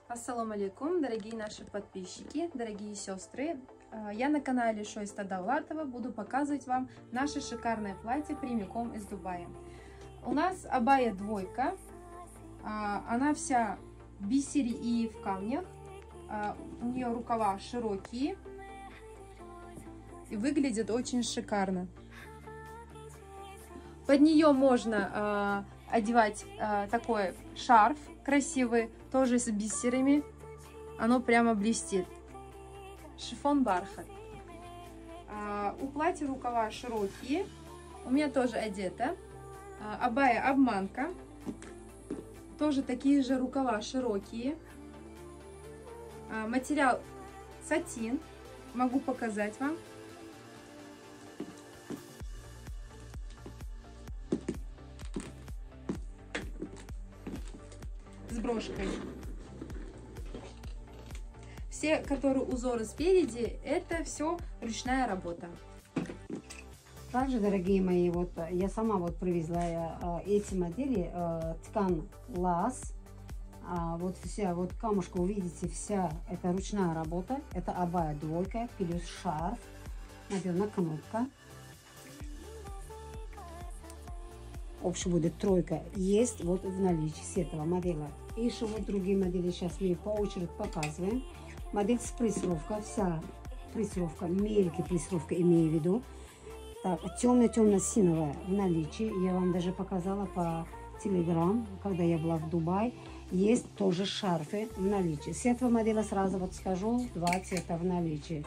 Ассаламу алейкум, дорогие наши подписчики, дорогие сестры. Я на канале Шойста Давлатова буду показывать вам наше шикарное платье прямиком из Дубая. У нас абая двойка, она вся в бисере и в камнях. У нее рукава широкие и выглядит очень шикарно. Под нее можно одевать такой шарф красивый, тоже с бисерами. Оно прямо блестит. Шифон бархат. У платья рукава широкие. У меня тоже одета. Абая обманка. Тоже такие же рукава широкие. Материал сатин. Могу показать вам. С брошкой. Все, которые узоры спереди, это все ручная работа. Также, дорогие мои, вот я сама вот привезла эти модели ткань лас. Вот вся вот камушка, увидите, вся это ручная работа. Это абая двойка плюс шарф, наверное, кнопка. Общий будет тройка. Есть вот в наличии с этого модели. И еще вот другие модели сейчас мы по очереди показываем. Модель с прессировкой, вся прессировка, мелкая прессировка имею в виду. Так, темно-темно-синовая в наличии. Я вам даже показала по телеграм, когда я была в Дубае. Есть тоже шарфы в наличии. С этого модели сразу вот скажу, два цвета в наличии.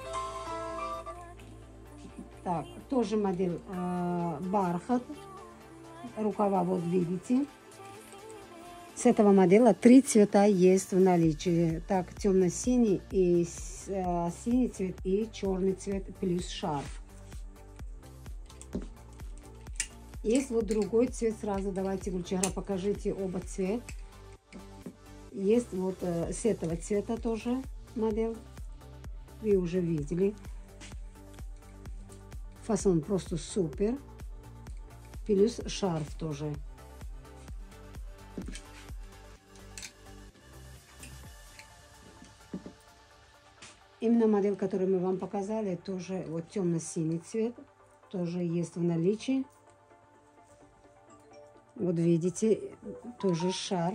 Так, тоже модель бархат. Рукава вот видите. С этого модели 3 цвета есть в наличии. Так, темно-синий и синий цвет и черный цвет плюс шарф. Есть вот другой цвет. Сразу давайте, Гульчара, покажите оба цвета. Есть вот с этого цвета тоже модель. Вы уже видели. Фасон просто супер. Плюс шарф тоже. Именно модель, которую мы вам показали, тоже вот темно-синий цвет. Тоже есть в наличии. Вот видите, тоже шарф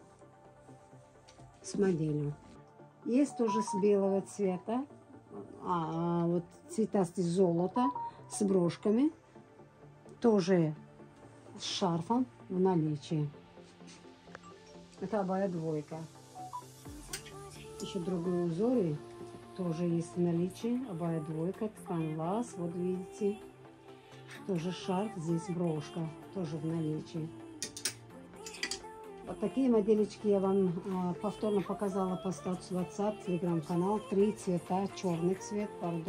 с моделью. Есть тоже с белого цвета. Вот цветастый золото с брошками. Тоже с шарфом в наличии. Это абая двойка. Еще другие узоры тоже есть в наличии. Абая двойка, ткань лас, вот видите. Тоже шарф, здесь брошка, тоже в наличии. Вот такие моделечки я вам повторно показала по статусу WhatsApp, телеграм-канал. 3 цвета, черный цвет,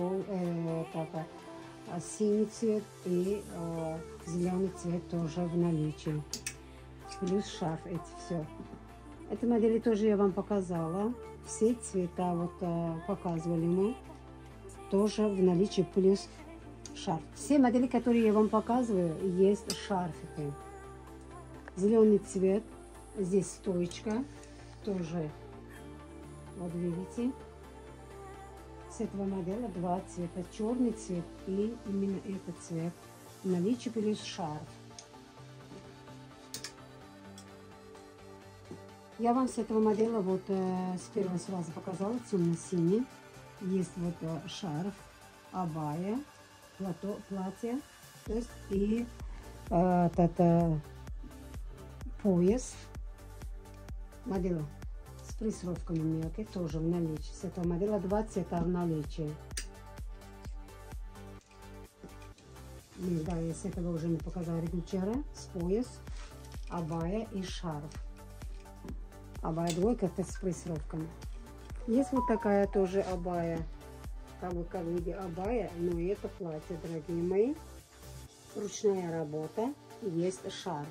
синий цвет и зеленый цвет тоже в наличии. Плюс шарф, эти все. Эти модели тоже я вам показала. Все цвета вот показывали мы. Тоже в наличии плюс шарф. Все модели, которые я вам показываю, есть шарфики. Зеленый цвет. Здесь стоечка. Тоже, вот видите. С этого модели 2 цвета. Черный цвет и именно этот цвет. В наличии плюс шарф. Я вам с этого модели вот с первого сразу показала темно-синий. Есть вот шарф, абая, платье, то есть и пояс. Модель с прессировками мелкой тоже в наличии. С этого модели 2 цвета в наличии. Да, я с этого уже не показала регулчера. С пояс, абая и шарф. Абая двойка, это с прессировками. Есть вот такая тоже абая. Как в виде абая, но это платье, дорогие мои. Ручная работа. Есть шарф.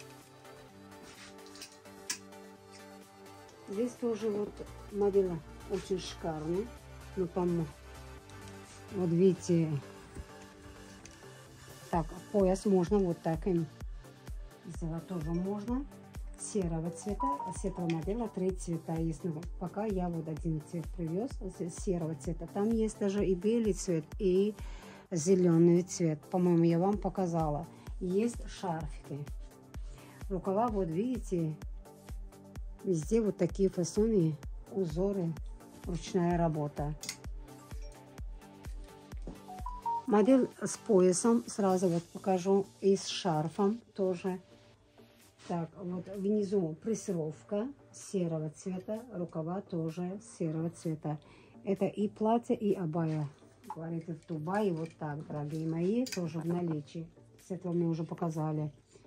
Здесь тоже вот модель очень шикарная. Ну, по-моему, вот видите, так, пояс можно вот так им сделать тоже можно. серого цвета, а с этого модели 3 цвета есть. Но пока я вот один цвет привез, серого цвета. Там есть даже и белый цвет, и зеленый цвет. По-моему, я вам показала. Есть шарфики. Рукава, вот видите, везде вот такие фасоны, узоры, ручная работа. Модель с поясом, сразу вот покажу, и с шарфом тоже. Так, вот внизу прессировка серого цвета, рукава тоже серого цвета. Это и платье, и абая. Говорит, в Дубае вот так, дорогие мои, тоже в наличии. С этого мы уже показали.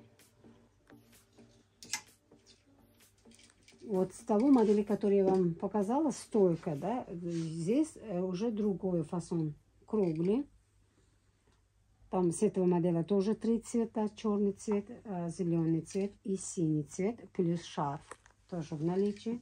Вот с того модели, который я вам показала, стойка, да, здесь уже другой фасон. Круглый. Там с этого модели тоже 3 цвета. Черный цвет, зеленый цвет и синий цвет. Плюс шарф тоже в наличии.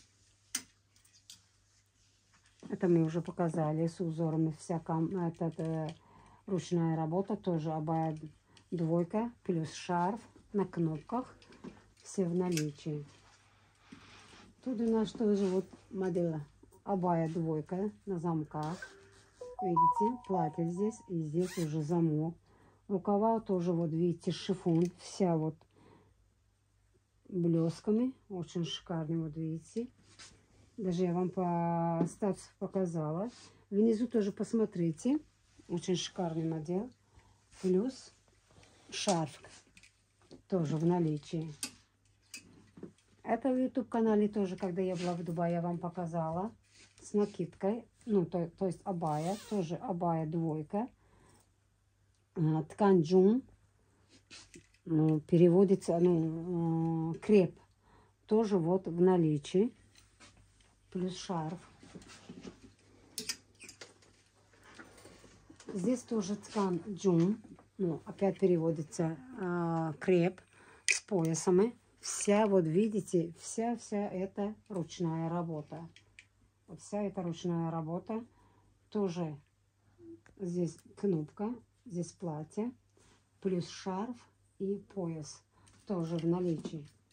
Это мы уже показали с узорами. Всяком, ручная работа. Тоже абая двойка. Плюс шарф на кнопках. Все в наличии. Тут у нас тоже вот модель абая двойка на замках. Видите, платье здесь, и здесь уже замок. Рукава тоже, вот видите, шифон, вся вот блесками. Очень шикарный, вот видите. Даже я вам по статусу показала. Внизу тоже посмотрите. Очень шикарный модель. Плюс шарф тоже в наличии. Это в YouTube-канале тоже, когда я была в Дубае, я вам показала. С накидкой. Ну, то есть абая. Тоже абая двойка. Ткань джун. Ну, переводится, ну, креп. Тоже вот в наличии. Плюс шарф. Здесь тоже ткань джун. Ну, опять переводится креп с поясами. Вся, вот видите, вся эта ручная работа. Вот вся эта ручная работа. Тоже здесь кнопка, здесь платье, плюс шарф и пояс. Тоже в наличии.